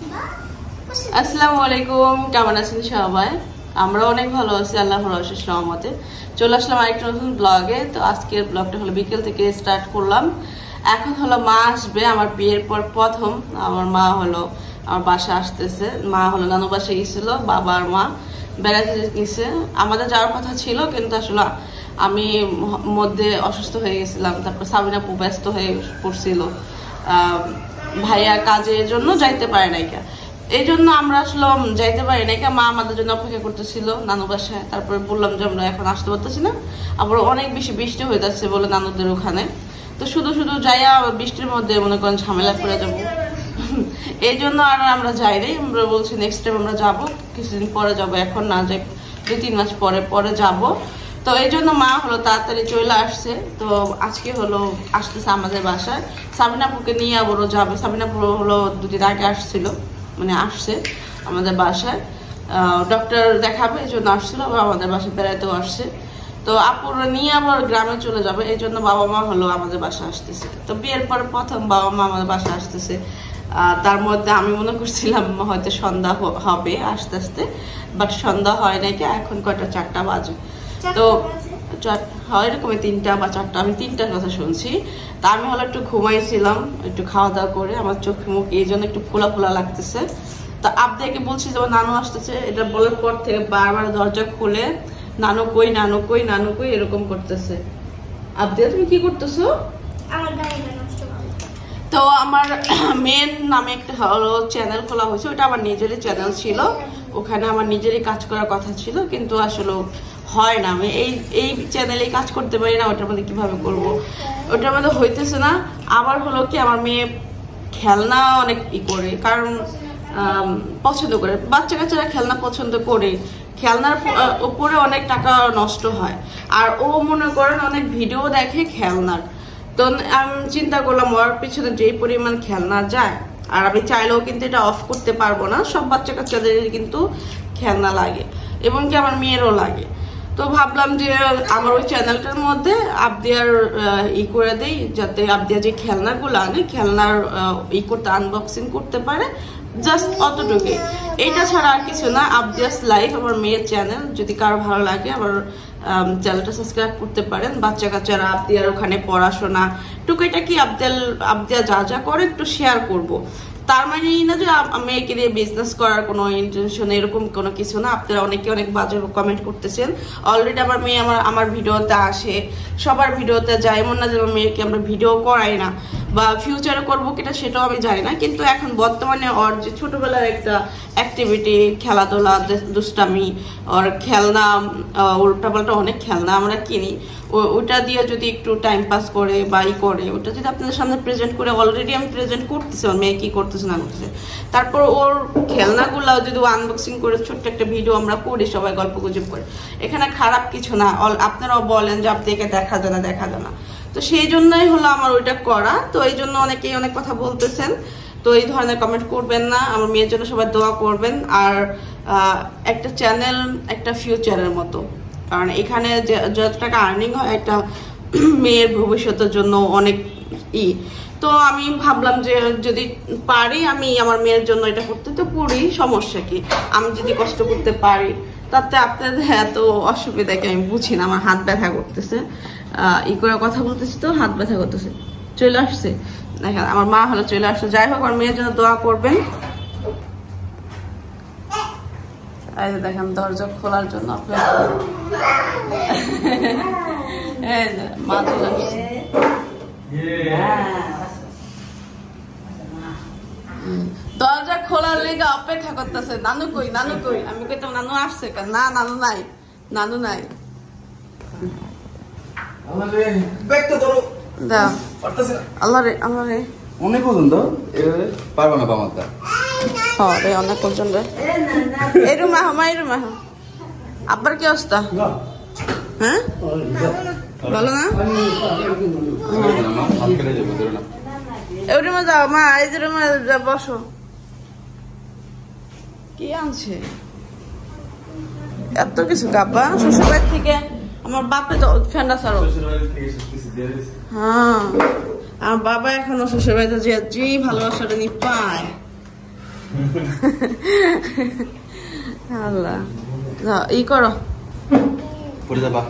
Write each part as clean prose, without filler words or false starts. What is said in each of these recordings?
আসসালামু আলাইকুম, কেমন আছেন সবাই? আমরা অনেক ভালো আছি আল্লাহর অশেষ রহমতে। চলে আসলাম আরেকটা নতুন ব্লগে। তো আজকের ব্লগটা হলো বিকেল থেকে স্টার্ট করলাম। এখন হলো মা আসবে, আমার বিয়ের পর প্রথম আমার মা হলো আমার বাসা আসতেছে। মা হলো নানু বাসায় গেছিল, বাবা আর মা বেড়াতে গেছে। আমাদের যাওয়ার কথা ছিল, কিন্তু আসলে আমি মধ্যে অসুস্থ হয়ে গেছিলাম। তারপর সাবিনা আপু ব্যস্ত হয়ে পড়ছিল, ভাইয়া কাজের জন্য যাইতে পারে নাই। এই জন্য আমরা আসলে যাইতে পারি না। মা আমাদের জন্য অপেক্ষা করতেছিল নানু বাসায়। তারপরে বললাম যে আমরা এখন আসতে পারতেছি না, আবার অনেক বেশি বৃষ্টি হয়ে যাচ্ছে বলে নানুদের ওখানে। তো শুধু শুধু যাইয়া বৃষ্টির মধ্যে মনে করেন ঝামেলা করে যাবো, এই জন্য আর আমরা যাই নাই। আমরা বলছি নেক্সট টাইম আমরা যাবো, কিছুদিন পরে যাবো, এখন না যাই, 2-3 মাস পরে পরে যাব। তো এই জন্য মা হলো তাড়াতাড়ি চলে আসছে। তো আজকে হলো আসতেছে আমাদের বাসায়, সাবিনা আপুকে নিয়ে আবারও যাবে। সাবিনা আপু হলো 2 দিন আগে আসছিল, মানে আসছে আমাদের বাসায়, ডক্টর দেখাবে এই জন্য আসছিল, আবার আমাদের বাসায় বেড়াতেও আসছে। তো আপুরা নিয়ে আবার গ্রামে চলে যাবে, এই জন্য বাবা মা হলো আমাদের বাসায় আসতেছে। তো বিয়ের পর প্রথম বাবা মা আমাদের বাসায় আসতেছে। তার মধ্যে আমি মনে করছিলাম হয়তো সন্ধ্যা হবে আস্তে আস্তে, বাট সন্ধ্যা হয় নাকি। এখন কয়টা 4টা বাজে। তো হয় এরকম 3টা বা 4টা, আমি 3টার কথা শুনছি। তা আমি হলো একটু ঘুমাইছিলাম, একটু খাওয়া দাওয়া করে আমার চোখ মুখ এই জন্য একটু ফোলা ফোলা লাগতেছে। তো আবদাকে বলছি যে নানু আসতেছে, এটা বলার পর থেকে বারবার দরজা খুলে নানু কই নানু কই নানু কই এরকম করতেছে। আবদা তুমি কি করতেছো? তো আমার মেন নামে একটা হলো চ্যানেল খোলা হয়েছে, ওটা আমার নিজেরই চ্যানেল ছিল, ওখানে আমার নিজেরই কাজ করার কথা ছিল, কিন্তু আসলে হয় না। আমি এই চ্যানেলে কাজ করতে পারি না, ওটার মধ্যে কিভাবে করব, ওটার মধ্যে হইতেছে না। আবার হলো কি আমার মেয়ে খেলনা অনেক করে, কারণ পছন্দ করে, বাচ্চা কাচ্চারা খেলনা পছন্দ করে, খেলনার উপরে অনেক টাকা নষ্ট হয়। আর ও মনে করেন অনেক ভিডিও দেখে খেলনার। তো আমি চিন্তা করলাম ওর পিছনে যেই পরিমাণ খেলনা যায়, আর আমি চাইলেও কিন্তু এটা অফ করতে পারবো না, সব বাচ্চা কাচ্চাদের কিন্তু খেলনা লাগে, এবং কি আমার মেয়েরও লাগে। তো ভাবলাম যে আমার ওই চ্যানেলটার মধ্যে আবদিয়ার করে দেই, যাতে আবদিয়া যে খেলনাগুলো আনে খেলনার করতে আনবক্সিং করতে পারে, জাস্ট অতটুকুই। এটা ছাড়া আর কিছু না। আবদিয়াস লাইফ আমার মেয়ের চ্যানেল, যদি কারো ভালো লাগে আমার চ্যানেলটা সাবস্ক্রাইব করতে পারেন। বাচ্চা কাচ্চারা আবদিয়ার ওখানে পড়াশোনা টুকুটাকি আবদিয়া যা যা করে একটু শেয়ার করব। তার মানে এই না যে মেয়েকে দিয়ে বিজনেস করার কোনো ইন্টেনশন, এরকম কোনো কিছু না। আপনারা অনেকে অনেক বাজে কমেন্ট করতেছেন। অলরেডি আমার মেয়ে আমার ভিডিওতে আসে, সবার ভিডিওতে যায়, এমন না যে আমার মেয়েকে আমরা ভিডিও করাই না, বা ফিউচারে করবো কিনা সেটাও আমি জানি না। কিন্তু এখন বর্তমানে ওর যে ছোটবেলার একটা অ্যাক্টিভিটি, খেলাধুলা, দুষ্টামি, ওর খেলনা, উল্টাপাল্টা অনেক খেলনা আমরা কিনি, ওটা দিয়ে যদি একটু টাইম পাস করে বা করে, ওটা যদি আপনাদের সামনে প্রেজেন্ট করে, অলরেডি আমি প্রেজেন্ট করতেছি ওর মেয়ে কি করতেছে না করতেছে, তারপর ওর খেলনাগুলো যদি আনবক্সিং করে ছোট্ট একটা ভিডিও আমরা করি, সবাই গল্প গুজব করে, এখানে খারাপ কিছু না। আপনারাও বলেন যে আপনাকে দেখা যায় না দেখা যায় না, তো সেই জন্যই হলো আমার ওইটা করা। তো এই জন্য অনেকেই অনেক কথা বলতেছেন, তো এই ধরনের কমেন্ট করবেন না। আমার মেয়ের জন্য সবাই দোয়া করবেন। আর একটা চ্যানেল একটা ফিউচারের মতো, কারণ এখানে যত টাকা আর্নিং হয় একটা মেয়ের ভবিষ্যতের জন্য অনেক তো আমি ভাবলাম যে যদি পারি আমি আমার মেয়ের জন্য এটা করতে, তো করি, সমস্যা কি? আমি যদি কষ্ট করতে পারি, তাতে আপনাদের এত অসুবিধা কি আমি বুঝি না। আমার হাত ব্যথা করতেছে, করে কথা বলতেছি তো হাত ব্যথা করতেছে। চলে আসছে দেখেন, আমার মা হলো চলে আসছে। যাই হোক, আমার মেয়ের জন্য দোয়া করবেন। দেখেন দরজা খোলার জন্য মা চলে আসছে। দরজা খোলার লেগে অপেক্ষা করতেছে, নানু কই নানু কই। আমি কইতাম নানু আসছে, না নানু নাই, নানু নাই। আল্লাহ রে আল্লাহ রে, অনেক পর্যন্ত পারবো না পামারটা। হ্যাঁ রে, অনেক পর্যন্ত। এরম আহ মা, এরম আহ। আব্বার কি অবস্থা? হ্যাঁ বলো না, এই রুমে যাও মা, এই যে রুমে বসো। কি আনছে এত কিছু? গাব্বা শ্বশুরবাড়ি থেকে আমার বাপে তো ফেন্ডা ছাড়ো। হ্যাঁ, আমার বাবা এখনো শ্বশুরবাড়িতে যে ভালোবাসাটা নি পায়, আল্লাহ ই করো পড়ে যাবা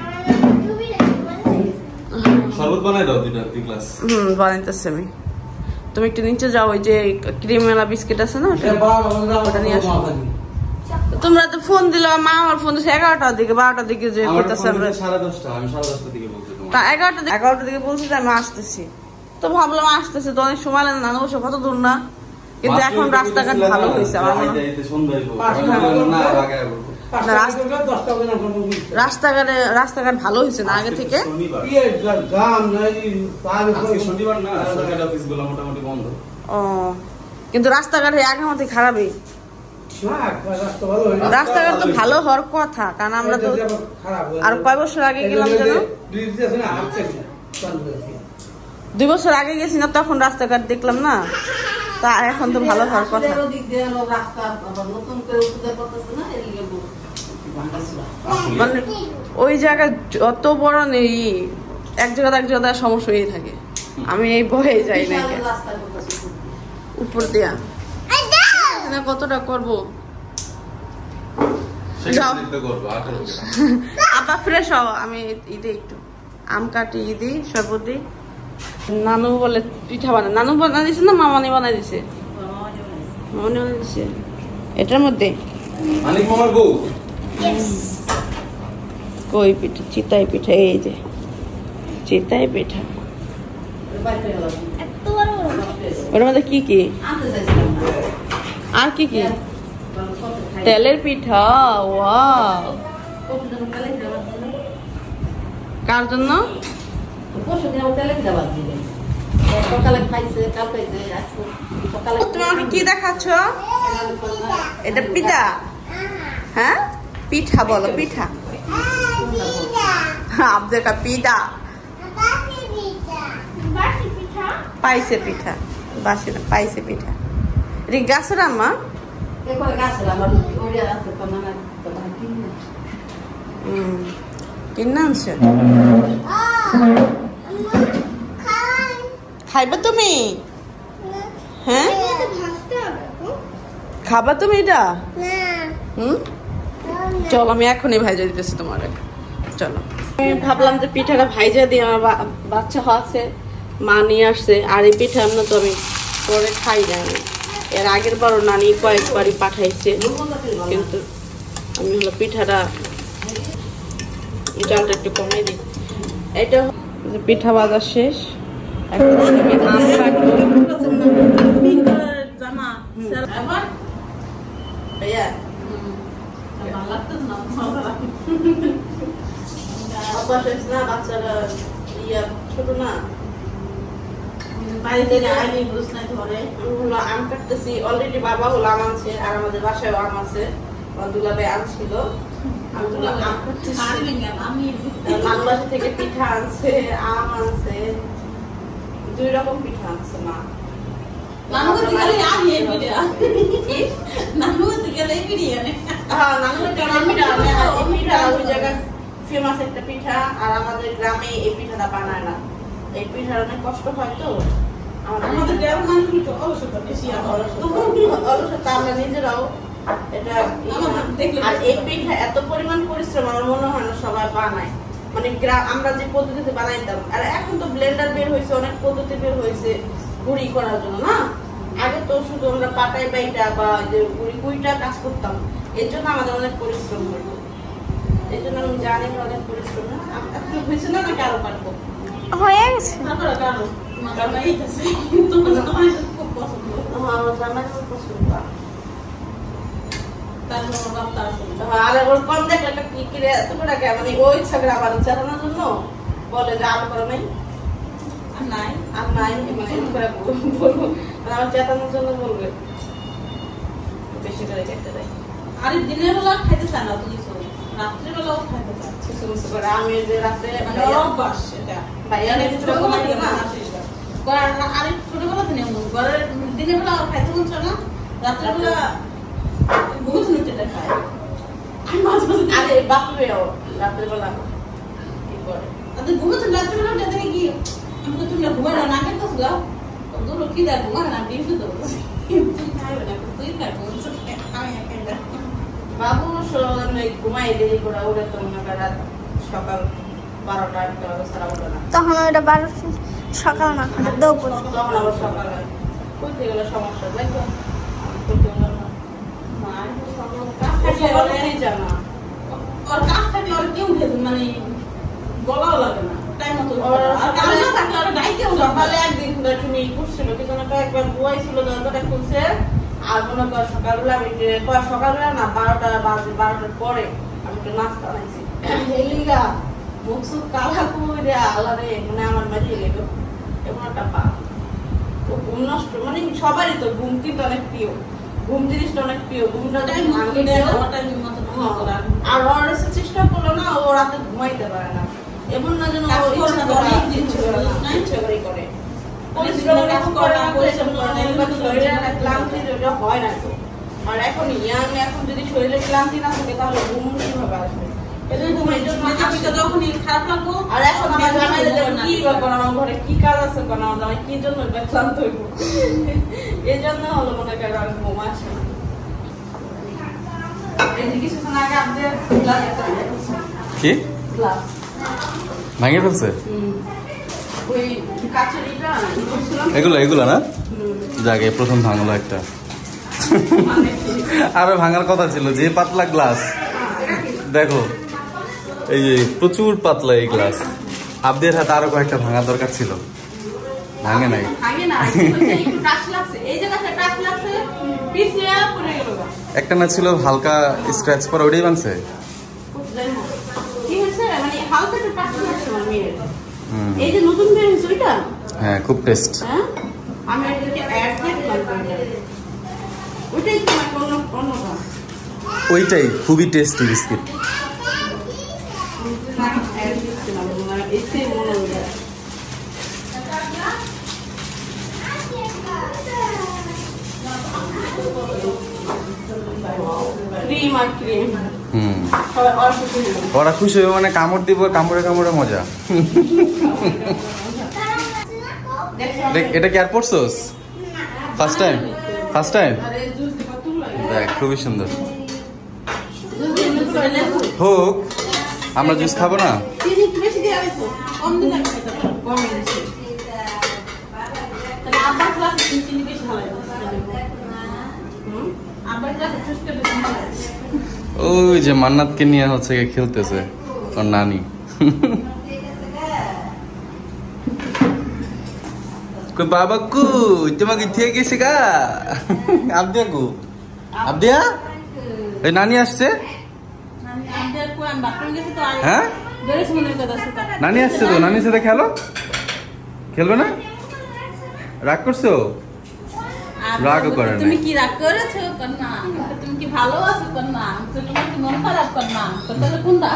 শরবত বানাই দাও দুইটা গ্লাস বানাইতেছি আমি তুমি একটু নিচে যাও ওই যে ক্রিমেলা বিস্কিট আছে না ওটা নিয়ে আসো তোমরা তো ফোন দিল মা আমার ফোন দিচ্ছে 11টার দিকে 12টার দিকে যে করতেছে আমরা 10:30 আমি 10:30 দিকে বলছি তোমার তা 11টার দিকে বলছি যে আমি আসতেছি তো ভাবলাম আসতেছে তো অনেক সময় লাগে নানু বসে কত দূর না কিন্তু এখন রাস্তাঘাট ভালো হয়েছে আমার মনে হয় রাস্তাঘাট ভালো হয়েছে না আগে থেকে ও কিন্তু রাস্তাঘাট আগের মধ্যে খারাপই রাস্তাঘাট তো ভালো হওয়ার কথা কারণ আমরা তো আর কয় বছর আগে গেলাম যেন 2 বছর আগে গেছি না তখন রাস্তাঘাট দেখলাম না তা এখন তো ভালো হওয়ার কথা মানে ওই জায়গায় যত বড় নেই এক জায়গায় সমস্যা হয়ে থাকে আমি এই ভয়ে যাই না উপর দিয়া কতটা করবো আপা ফ্রেশ হও আমি ঈদে একটু আম কাটি ঈদি শরবত দিই নানু বলে পিঠা বানায় নানু বানাই দিছে না মামানি বানাই দিছে মামানি বানাই দিছে এটার মধ্যে কই পিঠা চিতাই পিঠা এই যে চিতাই পিঠা ওর মধ্যে কি কি আর কি কি তেলের পিঠা ওয়াও কার জন্য তুমি আমাকে কি দেখাচ্ছ এটা পিঠা হ্যাঁ পিঠা বলো পিঠা আপনার কা পিঠা পাইছে পিঠা বাসে না পাইছে পিঠা এটা গাছের আম্মা কিনা আনছে খাইবা তুমি হ্যাঁ খাবা তুমি এটা চলো আমি এখনই ভাইজা দিতেছি তোমার চলো আমি ভাবলাম যে পিঠাটা ভাইজা দিয়ে আমার বাচ্চা আছে মা নিয়ে আসছে আর এই পিঠা আমরা তো আমি পরে খাই না এর আগের বারও নানি কয়েকবারই পাঠাইছে কিন্তু আমি হলো পিঠাটা চালটা একটু কমিয়ে দিই এটা পিঠা ভাজা শেষ এখন আমি আম কাটবো বাচ্চারা ছোট না আম কাটতেছি অলরেডি বাবা হলো আম আনছে আর আমাদের বাসায় আম আছে দুলাভাই আনছিল বাংলাদেশ থেকে পিঠা আনছে আম আনছে 2 রকম পিঠা আনছে মা ফেমাস একটা পিঠা আর আমাদের গ্রামে এই পিঠাটা বানায় না এই পিঠার অনেক কষ্ট হয় তো আমাদের আমরা নিজেরাও এটা আর এই পিঠা এত পরিমাণ পরিশ্রম আমার মনে হয় না সবাই বানায় মানে আমরা যে পদ্ধতিতে বানাইতাম আর এখন তো ব্লেন্ডার বের হয়েছে অনেক পদ্ধতি বের হয়েছে গুঁড়ি করার জন্য না আগে তো শুধু আমরা পাটাই বাইটা বা গুঁড়িটা কাজ করতাম এর জন্য আমাদের অনেক পরিশ্রম হতো এই জন্য আমি জানি অনেক পরিশ্রম হয়েছে না নাকি আরো পারবো হয়ে গেছে কম দেখলে মানে ওই ছাগড়া আবার চালানোর জন্য বলে যে আরো করো নাই আর নাই মানে বলবো আমার চেতানোর জন্য বলবে বেশি করে খেতে দেয় আর দিনের বেলা খাইতে চায় না তুমি রাত্রে বেলাও খাইতে চায় কিছু কিছু করে আমি যে রাত্রে অভ্যাস এটা ভাইয়া আর ছোটবেলা থেকে ঘরের দিনের বেলা খাইতে মন চায় না রাত্রে বেলা বহুত মিনিটে খায় আরে বাপরে রাত্রে বেলা কি করে ঘুমোতে রাত্রে বেলা উঠে দেখে কি তুমি ঘুমাই না নাকের কাছে যাও দূর কি দেয় ঘুমায় না ডিম শুধু তুমি খাইবে না বাবু ঘুমাই দেরি করে ওরে তো মনে করে রাত সকাল 12টা একটা ছাড়া ওঠে না। তখন ওইটা 12 সকাল না দুপুর। তখন আবার সকালে করতে গেলে সমস্যা দেখো করতে গেলে না জানা ওর কাজ থাকলে ওর কেউ মানে বলাও লাগে না টাইম মতো আর কাজ না থাকলে ওর গাইতেও সকালে একদিন তুমি করছিল কিছু না একবার বইছিল দরজাটা খুলছে আর মনে কর সকালবেলা আমি সকালবেলা না 12টা বাজে 12টার পরে আমি একটু নাস্তা বানাইছি হেলিগা মুখ সুখ কালা করে আলারে মানে আমার মাঝে লেগে এমন একটা পা তো ঘুম নষ্ট মানে সবারই তো ঘুম কিন্তু অনেক প্রিয় ঘুম জিনিসটা অনেক প্রিয় ঘুমটা টাইম মতো দেয় ওর টাইম মতো করা আর ওর চেষ্টা করলো না ও রাতে ঘুমাইতে পারে না এমন না যেন কাজ করে না, অনেক দিন ইচ্ছে করে করে পরিশ্রম কাজ করে না, পরিশ্রম করে না, এগুলো তো শরীরে একটা ক্লান্তি যেটা হয় না তো আর এখন ইয়াং এখন যদি শরীরে ক্লান্তি না থাকে তাহলে ঘুম কিভাবে আসবে এজন্য তুমি আমি তো যখনই খারাপ লাগবো আর এখন আমার জামাই কি ব্যাপার আমার ঘরে কি কাজ আছে কোন আমার জামাই কি জন্য ক্লান্ত হইব এই জন্য হলো মনে করে আর ঘুম আসে না এই যে কিছুক্ষণ আগে আপনাদের ক্লাস কি ক্লাস ভাঙে ফেলছে ওই কাচুরিটা করছিলাম এগুলো না যাকে প্রথম ভাঙলো একটা আরো ভাঙার কথা ছিল যে পাতলা গ্লাস দেখো এই যে প্রচুর পাতলা এই গ্লাস আবদের হাতে আরো কয়েকটা ভাঙা দরকার ছিল ভাঙে নাই ভাঙে না একটু টাচ লাগছে এই জায়গাটা টাচ লাগছে পিছলে পড়ে গেল একটা না ছিল হালকা স্ক্র্যাচ পর ওটাই ভাঙছে কি হয়েছে মানে হালকা একটু টাচ লাগছে আমার মেয়ের এই যে নতুন বের হয়েছে ওইটা হ্যাঁ খুব টেস্ট হ্যাঁ আমি এটাকে অ্যাড করলাম ওইটাই তোমার অন্যটা ওইটাই খুবই টেস্টি বিস্কিট অ্যাড দিচ্ছিলাম এসে মনে হয় ক্রিম আর ক্রিম অল্প ক্রিম ওরা খুশি হবে মানে কামড় দিব কামড়ে কামড়ে মজা এটা কি আর পড়ছোস ফার্স্ট টাইম দেখ খুবই সুন্দর হোক আমরা জুস খাবো না চিনি বেশি দিয়ে আছে কম দিন লাগে কম দিয়েছে তাহলে আবার ক্লাসে চিনি বেশি ভালো লাগে আবার ক্লাসে চুষকে বেশি ভালো লাগে ওই যে মান্নাতকে নিয়ে হচ্ছে খেলতেছে ওর নানি বাবা কু তোমাকে থেকে গেছে গা আবদিয়া কু আবদিয়া এই নানি আসছে হ্যাঁ নানি আসছে তো নানির সাথে খেলবে না রাগ করছো রাগও করে না তুমি কি রাগ করেছো কন্যা তুমি কি ভালো আছো কন্যা তোমার কি মন খারাপ কন্যা তাহলে কোনটা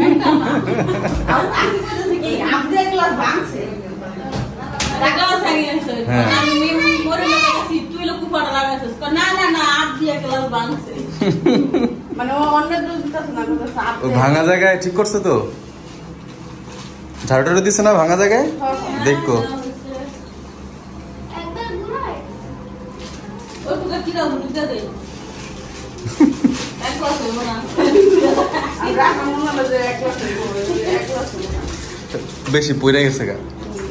কি আপনি ক্লাস ভাঙছে ক্লাস ভাঙিয়েছে আমি মরে লাগাইছি তুই লোক পড়া লাগাইছিস না না না আপ দিয়ে ক্লাস ভাঙছে মানে ও অন্য দোষ দিতেছ না ও ভাঙা জায়গায় ঠিক করছে তো ঝাড়ুটারও দিছে না ভাঙা জায়গায় দেখো ওই তোকে কি দাও দুধ দে এক গ্লাস দেবো না আর রাখা মনে হলো যে এক গ্লাস বেশি পড়ে গেছে গা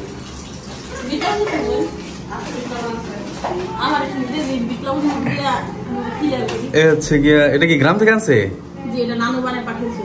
আমার বিপ্লব এ হচ্ছে গিয়া এটা কি গ্রাম থেকে আনছে যে এটা নানু বানায় পাঠিয়েছে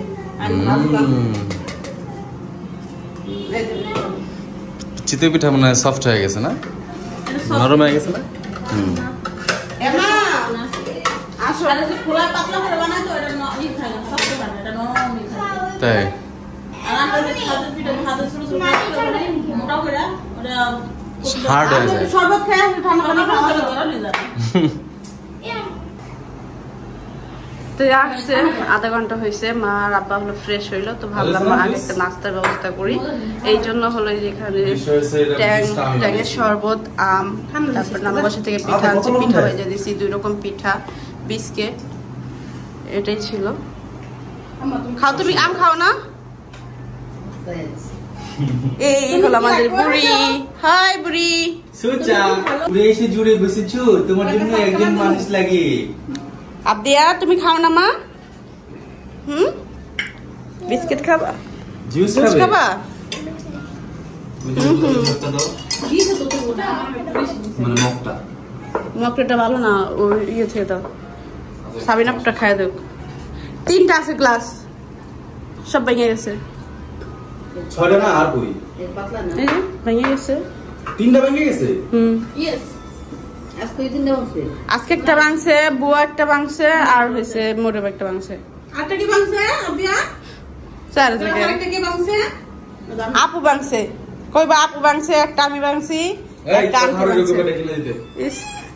চিতই পিঠা মানে সফট হয়ে গেছে না নরম হয়ে গেছে না এমা আসলে যে খোলা পাতলা করে বানায় তো এটা ই খায় না শক্ত খায় না এটা নরম ই খায় তাই আর আমরা যে খাদ্য পিঠা খাদ্য ছোট ছোট করে মোটা করে ওটা হার্ড হয়ে যায় শরবত খেয়ে ঠান্ডা পানি খাওয়া গরম হয়ে যাবে তো আসছে আধা ঘন্টা হয়েছে মা আর আব্বা হলো ফ্রেশ হইলো তো ভাবলাম মা আগে একটা নাস্তার ব্যবস্থা করি এই জন্য হলো যেখানে ট্যাংয়ের শরবত আম তারপর নানাবাসা থেকে পিঠা আনছে পিঠা ভেজে দিছি 2 রকম পিঠা বিস্কিট এটাই ছিল খাও তুমি আম খাও না এই হলো আমাদের বুড়ি হাই বুড়ি সুচা পুরে এসে জুড়ে বসেছো তোমার জন্য একজন মানুষ লাগে আবদিয়া তুমি খাও না মা বিস্কিট খাবা? জুস জুস খাবা? মানে মগটা মকটা ভালো না, ওই ইয়ে থেকে দাও। সাবিনাপটা খাই দেব। 3টা আছে গ্লাস, সব ভেঙে গেছে। 6টা না আর কই? এই যে ভেঙে গেছে। 3টা ভেঙে গেছে। আজকে একটা ভাঙছে, বুয়া একটা ভাঙছে, আর হয়েছে মোরেব একটা ভাঙছে। আটা কি বাংছে আবিয়া? 4 জায়গায়। আরেকটা কি বাংছে? আপু ভাঙছে, কইবা আপু ভাঙছে, একটা আমি ভাঙছি, একটা আন্টি ভাঙছে। ইস,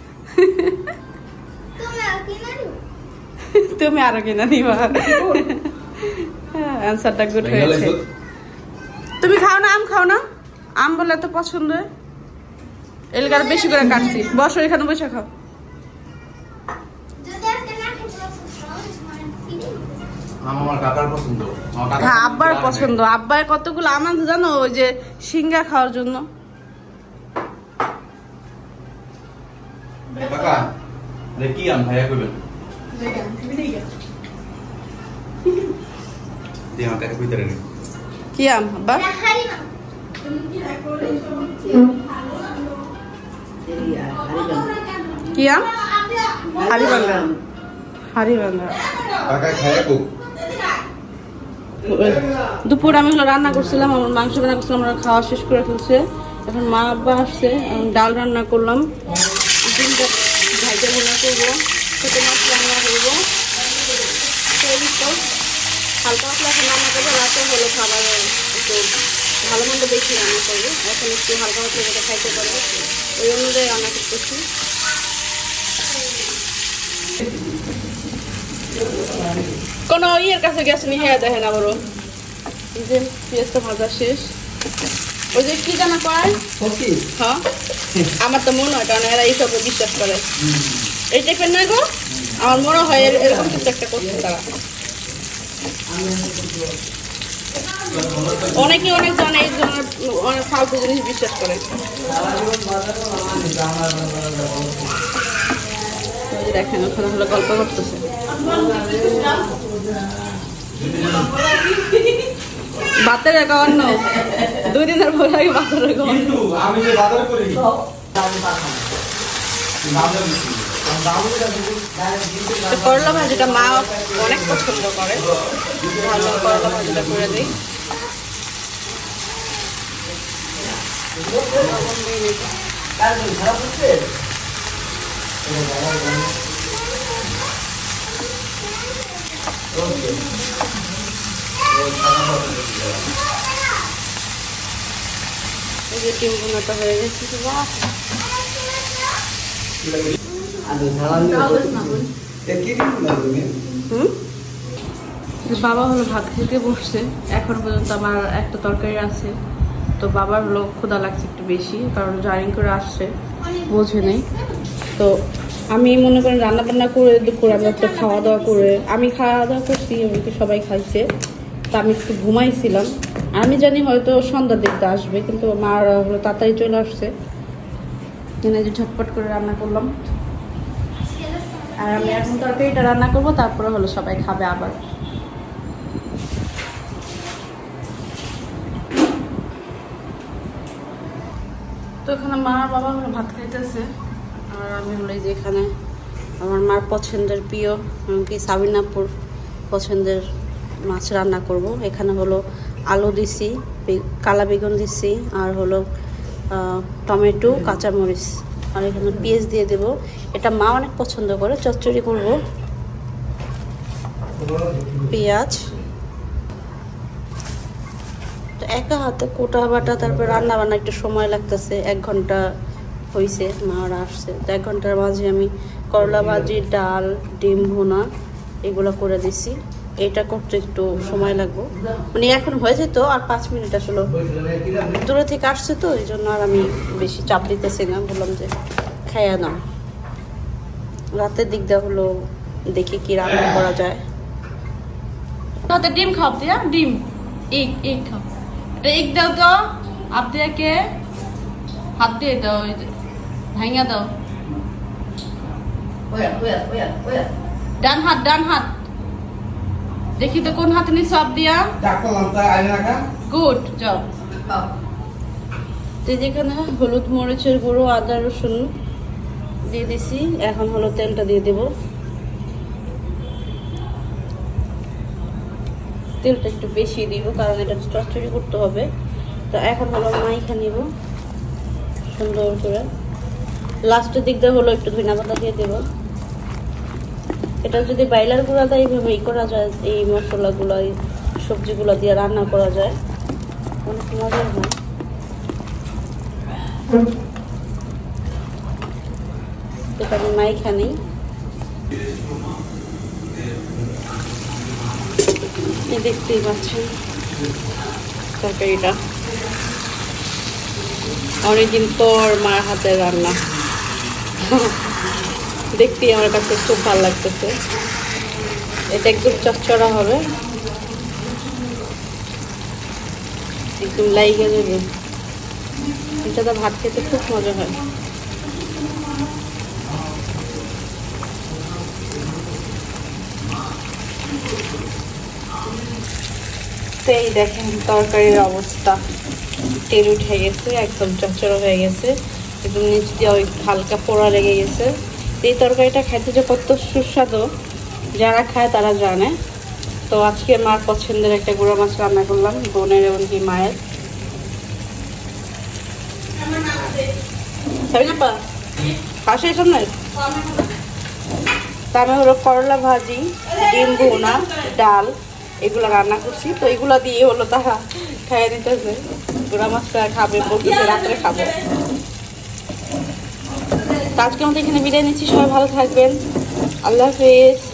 তুমি আরো কিনা দিবা। অ্যান্সারটা গুড হয়েছে। তুমি খাও না, আম খাও না? আম বলে তো পছন্দ, এলাকার বেশি করে কাটছি। বসো এখানে বসে খাও। আমার কাকার পছন্দ। হ্যাঁ, আব্বার পছন্দ। আব্বার কতগুলো আম আছে জানো, ওই যে সিঙ্গা খাওয়ার জন্য। কাকা কি আম ভাইয়া কইবেন? দিয়ে আমার কাকা কইতে রে। কি আম আব্বা? কি আম? হাড়িভাঙ্গা। হাড়িভাঙ্গা। কাকা খায়া কো? দুপুর আমি হলো রান্না করছিলাম, আমার মাংস রান্না করছিলাম, আমরা খাওয়া শেষ করে ফেলছে। এখন মা আব্বা আসছে, ডাল রান্না করলাম, ডিমটা ভাইজা রান্না করবো, ছোট মাছ রান্না করবো, হালকা পাতলা এখন রান্না করবো। রাতে হলো খাবার একটু ভালো মন্দ বেশি রান্না করবো, এখন একটু হালকা পাতলা যেটা খাইতে পারবো ওই অনুযায়ী রান্না করতেছি। কোনো ইয়ের কাছে গেছেনি, হ্যাঁ দেখেন আবারও এই যে পেঁয়াজটা ভাজা শেষ। ওই যে কি জানা কয়, হ্যাঁ আমার তো মনে হয়, কারণ এরা এইসব বিশ্বাস করে এই টাইপের নয় গো। আমার মনে হয় এরকম কিছু একটা করছে তারা। অনেকে অনেক জানে এই ধরনের অনেক ফালতু জিনিস বিশ্বাস করে। দেখেন ওখানে হলো গল্প করতেছে। বাতের একান্ন 2 দিনের পর আগে বাতের একান্ন। আমি যে বাজার করি করলা ভাজিটা মা অনেক পছন্দ করে, ভালো করলা ভাজিটা করে দিই। এই যে ডিম ভুনাটা হয়ে গেছে। বাবা হলো ভাত খেতে বসছে, এখন পর্যন্ত আমার একটা তরকারি আছে। তো বাবার হলো ক্ষুধা লাগছে একটু বেশি, কারণ জার্নি করে আসছে, বোঝে নেই। তো আমি মনে করেন রান্না বান্না করে দুপুরে আমি একটু খাওয়া দাওয়া করে, আমি খাওয়া দাওয়া করছি, এমনকি সবাই খাইছে। তা আমি একটু ঘুমাইছিলাম, আমি জানি হয়তো সন্ধ্যার দিকটা আসবে, কিন্তু মারা হলো তাড়াতাড়ি চলে আসছে। এখানে যে ঝটপট করে রান্না করলাম, আর আমি এখন তরকারিটা রান্না করবো, তারপরে হলো সবাই খাবে আবার। তো এখানে মা আর বাবা হলো ভাত খাইতেছে, আর আমি হলো এই যে এখানে আমার মার পছন্দের প্রিয়, এমনকি সাবিনাপুর পছন্দের মাছ রান্না করব। এখানে হলো আলু দিছি, কালা বেগুন দিছি, আর হলো টমেটো, কাঁচামরিচ, আর এখানে পেঁয়াজ দিয়ে দেব। এটা মা অনেক পছন্দ করে, চচ্চড়ি করব। পেঁয়াজ তো একা হাতে কোটা বাটা, তারপর রান্না বান্না একটু সময় লাগতেছে। 1 ঘন্টা হয়েছে, মারা আসছে। তো 1 ঘন্টার মাঝে আমি করলা ভাজি, ডাল, ডিম ভুনা এগুলো করে দিছি। এটা করতে একটু সময় লাগবে, মানে এখন হয়ে যেত আর 5 মিনিট। আসলে দূরে থেকে আসছে তো, এই জন্য আর আমি বেশি চাপ দিতেছি না, বললাম যে খাইয়া নাও। রাতের দিক দেওয়া হলো দেখি কি রান্না করা যায়। ডিম খাও দিয়া, ডিম এক খাও, এটা এক দাও তো, আপনাকে হাত দিয়ে দাও, ভাঙা দাও। ডান হাত দেখি তো কোন হাতে নি সব দিয়া গুড যাও। তো যেখানে হলুদ মরিচের গুঁড়ো আদা রসুন দিয়ে দিছি, এখন হলো তেলটা দিয়ে দেব। তেলটা একটু বেশি দিব কারণ এটা চচ্চড়ি করতে হবে। তো এখন হলো মাইখা নিব সুন্দর করে। লাস্টের দিক দিয়ে হলো একটু ধনিয়া পাতা দিয়ে দেব। এটা যদি বাইলার গুঁড়া দেয় এইভাবে করা যায়, এই মশলাগুলো এই সবজিগুলো দিয়ে রান্না করা যায়, অনেক মজার হয়। এটা আমি মাইখা নিই। দেখতেই পাচ্ছেন তরকারিটা অনেকদিন পর মার হাতের রান্না, দেখতেই আমার কাছে খুব ভালো লাগতেছে। এটা একদম চচ্চড়া হবে, একদম লাইগা যাবে। এটা তো ভাত খেতে খুব মজা হয়। তো এই দেখেন তরকারির অবস্থা, তেল উঠে গেছে, একদম চচ্চড়া হয়ে গেছে, একদম নিচ দিয়ে ওই হালকা পোড়া লেগে গেছে। এই তরকারিটা খাইতে যে কত সুস্বাদু, যারা খায় তারা জানে। তো আজকে মার পছন্দের একটা গুঁড়ো মাছ রান্না করলাম, বোনের এবং কি মায়ের। পাশে সামনে আমি হলো করলা ভাজি, ডিম ভুনা, ডাল এগুলো রান্না করছি। তো এগুলো দিয়ে হলো তারা খাইয়ে নিতেছে, গুঁড়া মাছটা খাবে বলতেছে রাত্রে খাবো। তো আজকে আমাদের এখানে বিদায় নিচ্ছি, সবাই ভালো থাকবেন, আল্লাহ হাফেজ।